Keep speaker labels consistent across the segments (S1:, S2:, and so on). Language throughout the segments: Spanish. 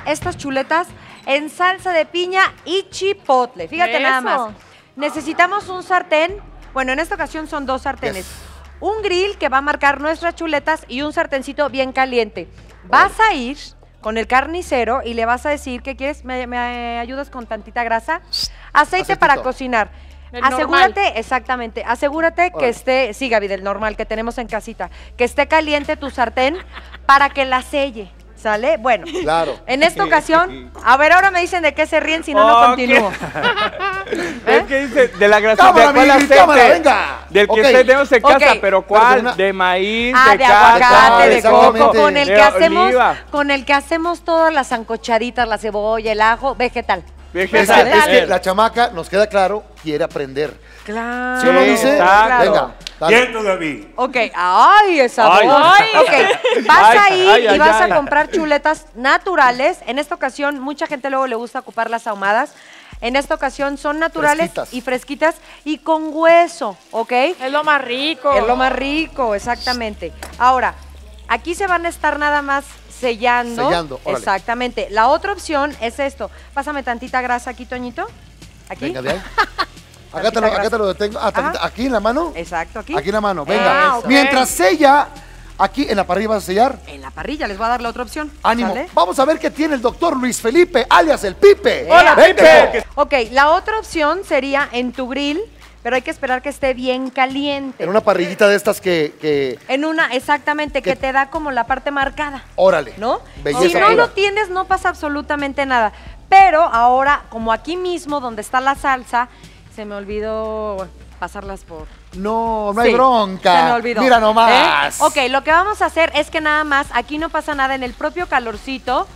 S1: estas chuletas en salsa de piña y chipotle. Fíjate nada más. Necesitamos un sartén. Bueno, en esta ocasión son 2 sartenes. Un grill que va a marcar nuestras chuletas y un sartencito bien caliente. Vas a ir con el carnicero y le vas a decir que quieres, ¿me ayudas con tantita grasa? Aceite para cocinar. Asegúrate, normal. Exactamente, asegúrate que esté, sí, Gaby, del normal que tenemos en casita, que esté caliente tu sartén para que la selle, ¿sale? Bueno,
S2: claro.
S1: En esta ocasión, a ver, ahora me dicen de qué se ríen, si no, no continúo.
S3: Es que dice, de la grasa, ¿de cuál aceite?
S2: Cámara, venga.
S3: Del que tenemos en casa, pero ¿cuál? De maíz,
S1: de aguacate, de coco, con el que hacemos todas las sancochaditas, la cebolla, el ajo, vegetal.
S2: Es que la chamaca, nos queda claro, quiere aprender.
S1: Claro.
S2: ¿Sí o no dice?
S1: Claro.
S2: Venga,
S4: dale. Bien, David.
S1: Ok, ay, esa voz. Ok, vas a ir y vas a comprar chuletas naturales. En esta ocasión, mucha gente luego le gusta ocupar las ahumadas. En esta ocasión son naturales y fresquitas y con hueso, ¿ok?
S5: Es lo más rico.
S1: Es lo más rico, exactamente. Ahora, aquí se van a estar nada más sellando.
S2: Órale.
S1: Exactamente. La otra opción es esto. Pásame tantita grasa aquí, Toñito. Aquí.
S2: Venga, de ahí. Acá te lo detengo. ¿Aquí en la mano?
S1: Exacto, aquí.
S2: Aquí en la mano, venga. Mientras sella, aquí en la parrilla vas a sellar.
S1: En la parrilla, les voy a dar la otra opción.
S2: Ánimo.
S1: ¿Sale?
S2: Vamos a ver qué tiene el doctor Luis Felipe, alias el Pipe.
S3: ¡Hola, Pipe!
S1: Ok, la otra opción sería en tu grill, pero hay que esperar que esté bien caliente.
S2: En una parrillita de estas que...
S1: En una, exactamente, que te da como la parte marcada.
S2: Órale.
S1: ¿No?
S2: Belleza
S1: si no
S2: pura.
S1: lo tienes, no pasa absolutamente nada. Pero ahora, como aquí mismo, donde está la salsa, se me olvidó pasarlas por...
S2: No hay bronca.
S1: Se me olvidó.
S2: Mira nomás.
S1: Ok, lo que vamos a hacer es que nada más, aquí no pasa nada, en el propio calorcito,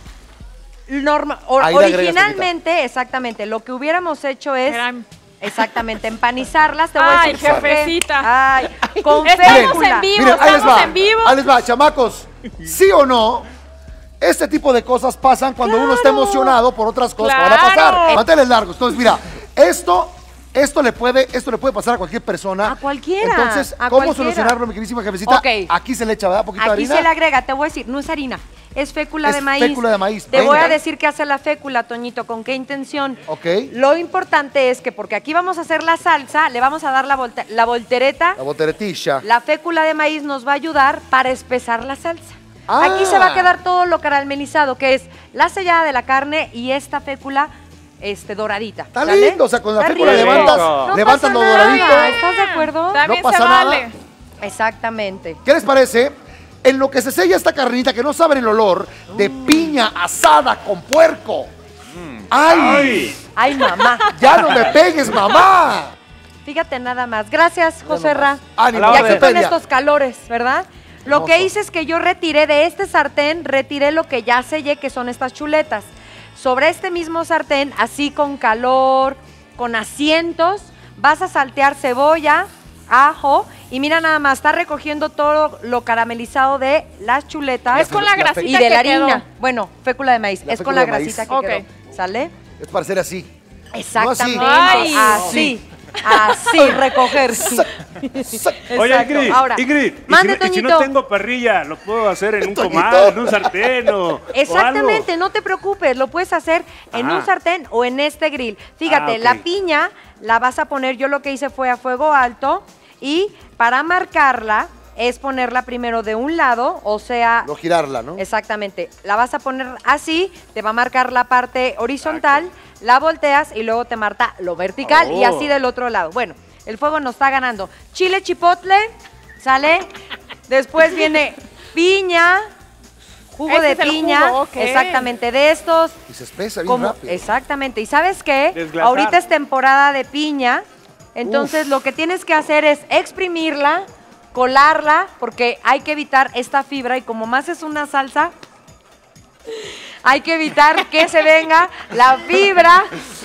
S1: originalmente, exactamente, lo que hubiéramos hecho es... Exactamente, empanizarlas, te voy a decir.
S5: Jefecita.
S1: Ay, con
S5: estamos en vivo, estamos en vivo.
S2: Ahí les va, chamacos. ¿Sí o no? Este tipo de cosas pasan cuando uno está emocionado por otras cosas que van a pasar. Manteles largos. Entonces, mira, esto le puede pasar a cualquier persona.
S1: A cualquiera.
S2: Entonces, ¿cómo solucionarlo, mi queridísima jefecita?
S1: Okay.
S2: Aquí se le echa, ¿verdad? Poquito de harina.
S1: Aquí se le agrega, te voy a decir, no es harina. Es fécula de maíz.
S2: Fécula de maíz.
S1: Te voy a decir qué hace la fécula, Toñito, con qué intención.
S2: Ok.
S1: Lo importante es que porque aquí vamos a hacer la salsa, le vamos a dar la voltereta.
S2: La volteretilla.
S1: La fécula de maíz nos va a ayudar para espesar la salsa. Aquí se va a quedar todo lo caramelizado, que es la sellada de la carne y esta fécula doradita.
S2: Está lindo, o sea, con la fécula levantas lo doradito.
S1: ¿Estás de acuerdo?
S5: También
S2: no pasa
S5: nada.
S1: Exactamente.
S2: ¿Qué les parece? En lo que se sella esta carnita, que no saben el olor, de piña asada con puerco. ¡Ay!
S1: ¡Ay, mamá!
S2: ¡Ya no me pegues, mamá!
S1: Fíjate nada más. Gracias, José Ra.
S2: Ánimo,
S1: ya que con estos calores, ¿verdad? Lo que hice es que yo retiré de este sartén, retiré lo que ya sellé, que son estas chuletas. Sobre este mismo sartén, así con calor, con asientos, vas a saltear cebolla, ajo, y mira nada más, está recogiendo todo lo caramelizado de las chuletas.
S5: Es con la grasita
S1: y de la
S5: que quedó.
S1: harina. Bueno, fécula de maíz, es con la grasita que quedó. ¿Sale?
S2: Es para hacer así.
S1: Exactamente.
S2: No
S5: así.
S1: Así. Así, recoger.
S4: Oye, Ingrid,
S1: Ahora, mande,
S4: y si no tengo parrilla, ¿lo puedo hacer en un comal, en un sartén o
S1: exactamente,
S4: o algo?
S1: no te preocupes, lo puedes hacer en un sartén o en este grill. Fíjate,
S4: ok.
S1: la piña la vas a poner, yo lo que hice fue a fuego alto y para marcarla es ponerla primero de un lado, o sea...
S2: No girarla, ¿no?
S1: Exactamente, la vas a poner así, te va a marcar la parte horizontal, la volteas y luego te marca lo vertical y así del otro lado. Bueno, el fuego nos está ganando. Chile chipotle, ¿sale? Después viene piña, jugo de piña, exactamente, de estos.
S2: Y se espesa bien rápido.
S1: Exactamente, ¿y sabes qué?
S3: Desglasar.
S1: Ahorita es temporada de piña, entonces lo que tienes que hacer es exprimirla, colarla, porque hay que evitar esta fibra y como más es una salsa... Hay que evitar que se venga la fibra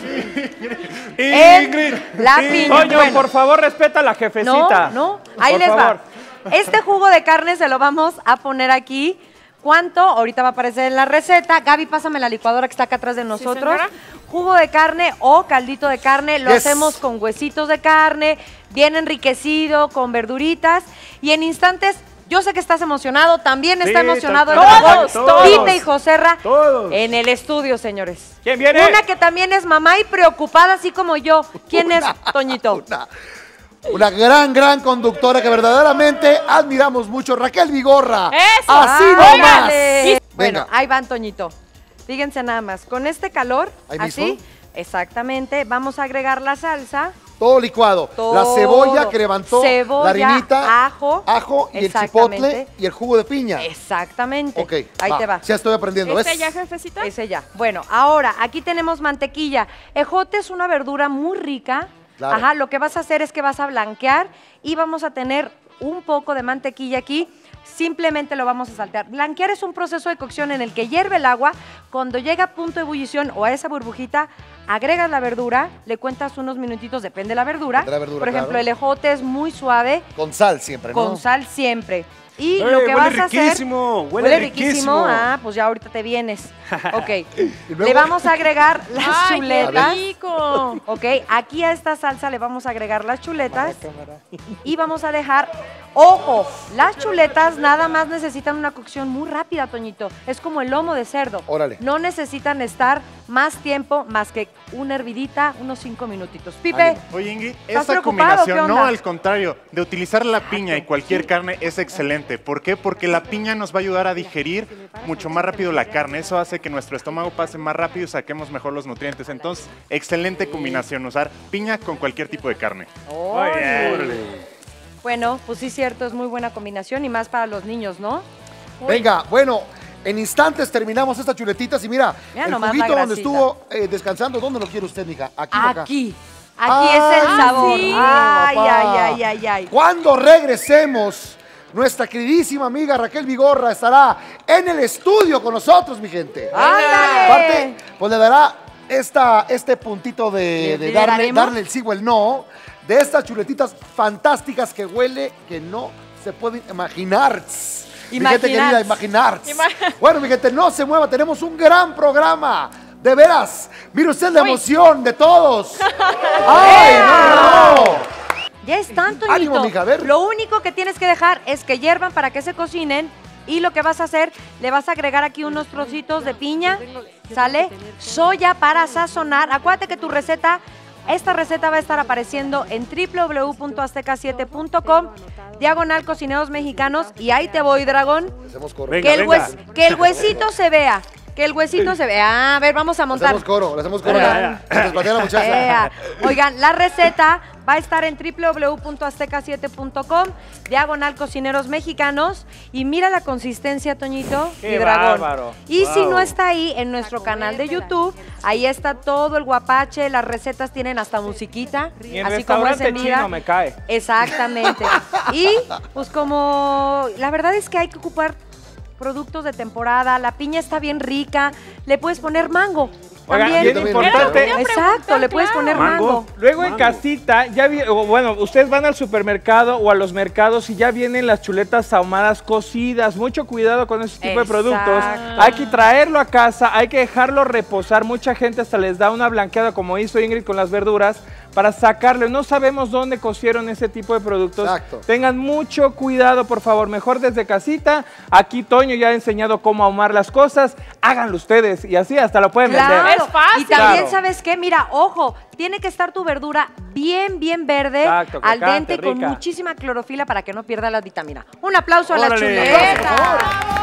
S1: en la piña.
S3: Toño, por favor, respeta a la jefecita.
S1: No, ahí les va. Este jugo de carne se lo vamos a poner aquí. ¿Cuánto? Ahorita va a aparecer en la receta. Gaby, pásame la licuadora que está acá atrás de nosotros.
S5: Sí,
S1: jugo de carne o caldito de carne. Lo hacemos con huesitos de carne, bien enriquecido, con verduritas. Y en instantes Yo sé que estás emocionado, también está
S4: Sí,
S1: emocionado el
S4: todos,
S1: dragón.
S4: todos.
S1: Pite y Joserra
S4: Todos.
S1: en el estudio, señores.
S3: ¿Quién viene?
S1: Una que también es mamá y preocupada, así como yo. ¿Quién es, Toñito?
S2: Una gran conductora que verdaderamente admiramos mucho, Raquel Vigorra.
S5: ¡Eso!
S2: Así
S1: ¡Ándale!
S2: nomás.
S1: Bueno,
S2: Venga.
S1: ahí van, Toñito. Fíjense nada más, con este calor,
S2: ¿Ahí
S1: así,
S2: mismo?
S1: exactamente, vamos a agregar la salsa.
S2: Todo licuado. La
S1: Todo.
S2: cebolla que levantó,
S1: Cebolla,
S2: la harinita,
S1: ajo,
S2: y el
S1: exactamente.
S2: chipotle y el jugo de piña.
S1: Exactamente.
S2: Ok,
S1: ahí te va.
S2: Ya estoy aprendiendo, ¿ves?
S5: ¿Este ya, jefecita?
S1: Ese ya. Bueno, ahora, aquí tenemos mantequilla. Ejote es una verdura muy rica.
S2: Claro.
S1: Ajá, lo que vas a hacer es que vas a blanquear y vamos a tener un poco de mantequilla aquí. Simplemente lo vamos a saltear. Blanquear es un proceso de cocción en el que hierve el agua. Cuando llega a punto de ebullición o a esa burbujita, agregas la verdura, le cuentas unos minutitos, depende de la verdura.
S2: Depende de la verdura,
S1: Por ejemplo,
S2: claro.
S1: el ejote es muy suave,
S2: Con sal siempre, ¿no?
S1: con sal siempre. Y
S4: ¡Eh,
S1: lo que
S4: huele
S1: vas a hacer...
S4: riquísimo! ¡Huele riquísimo!
S1: Ah, pues ya ahorita te vienes. Ok.
S2: luego?
S1: Le vamos a agregar las
S5: ¡Ay, qué
S1: chuletas.
S5: rico!
S1: Ok, aquí a esta salsa le vamos a agregar las chuletas y vamos a dejar, ojo, las chuletas nada más necesitan una cocción muy rápida, Toñito. Es como el lomo de cerdo.
S2: Órale.
S1: No necesitan estar más tiempo, más que una hervidita, unos 5 minutitos. Pipe,
S6: Oye, Ingrid,
S1: ¿Estás
S6: esta
S1: preocupado?
S6: combinación,
S1: ¿Qué onda?
S6: no, al contrario, de utilizar la piña y cualquier carne es excelente. ¿Por qué? Porque la piña nos va a ayudar a digerir mucho más rápido la carne. Eso hace que nuestro estómago pase más rápido y saquemos mejor los nutrientes. Entonces, excelente combinación, usar piña con cualquier tipo de carne.
S4: Muy bien.
S1: bueno, pues sí, cierto, es muy buena combinación y más para los niños, ¿no?
S2: Venga, bueno, en instantes terminamos estas chuletitas y mira,
S1: Mira
S2: el
S1: nomás
S2: juguito
S1: la
S2: donde
S1: grasita.
S2: estuvo descansando, ¿dónde lo quiere usted, mija? Aquí o acá.
S1: Aquí. Aquí es el sabor.
S5: sí.
S1: Ay,
S2: papá.
S1: ay.
S2: Cuando regresemos, nuestra queridísima amiga Raquel Vigorra estará en el estudio con nosotros, mi gente.
S1: ¡Ándale!
S2: Aparte, pues le dará este puntito de
S1: ¿Le
S2: darle
S1: daremos?
S2: el sí o el no, de estas chuletitas fantásticas que huele, que no se pueden imaginar. Mi gente querida, imaginar. Bueno, mi gente, no se mueva, tenemos un gran programa. De veras, mire usted la emoción de todos. ¡Ay, no!
S1: Ya están, Toñito.
S2: Ánimo, mija, a ver.
S1: Lo único que tienes que dejar es que hiervan para que se cocinen. Y lo que vas a hacer, le vas a agregar aquí unos trocitos de piña, ¿sale? Soya para sazonar. Acuérdate que esta receta va a estar apareciendo en www.azteca7.com, /, cocineros mexicanos. Y ahí te voy, dragón.
S2: Hacemos coro.
S4: Venga,
S1: Que el huesito se vea. Que el huesito se vea. A ver, vamos a
S2: Le
S1: montar.
S2: hacemos coro, le hacemos coro.
S4: Venga.
S2: Se despatea la muchacha.
S1: Oigan, la receta va a estar en www.azteca7.com, / cocineros mexicanos. Y mira la consistencia, Toñito
S3: ¡Qué
S1: y dragón.
S3: bárbaro!
S1: Y si no está ahí, en nuestro canal de YouTube, ahí está todo el guapache. Las recetas tienen hasta musiquita.
S3: Y en
S1: así como
S3: restaurante
S1: ese, mira.
S3: chino me cae.
S1: Exactamente. Y pues como la verdad es que hay que ocupar productos de temporada, la piña está bien rica, le puedes poner mango.
S3: Oigan,
S1: También.
S3: bien importante.
S1: Exacto, le puedes poner mango.
S4: Mango.
S3: Luego en casita, bueno, ustedes van al supermercado o a los mercados y ya vienen las chuletas ahumadas cocidas. Mucho cuidado con ese tipo de productos.
S1: Exacto.
S3: Hay que traerlo a casa, hay que dejarlo reposar. Mucha gente hasta les da una blanqueada, como hizo Ingrid con las verduras, para sacarle. No sabemos dónde cocieron ese tipo de productos.
S2: Exacto.
S3: Tengan mucho cuidado, por favor. Mejor desde casita. Aquí Toño ya ha enseñado cómo ahumar las cosas. Háganlo ustedes y así hasta lo pueden vender.
S5: Es fácil.
S1: Y también,
S3: Claro.
S1: ¿sabes qué? Mira, ojo, tiene que estar tu verdura bien verde,
S3: Exacto,
S1: al
S3: crocante,
S1: dente, con
S3: rica.
S1: muchísima clorofila para que no pierda la vitamina. Un aplauso a la
S4: Órale.
S1: chuleta.
S2: Por favor.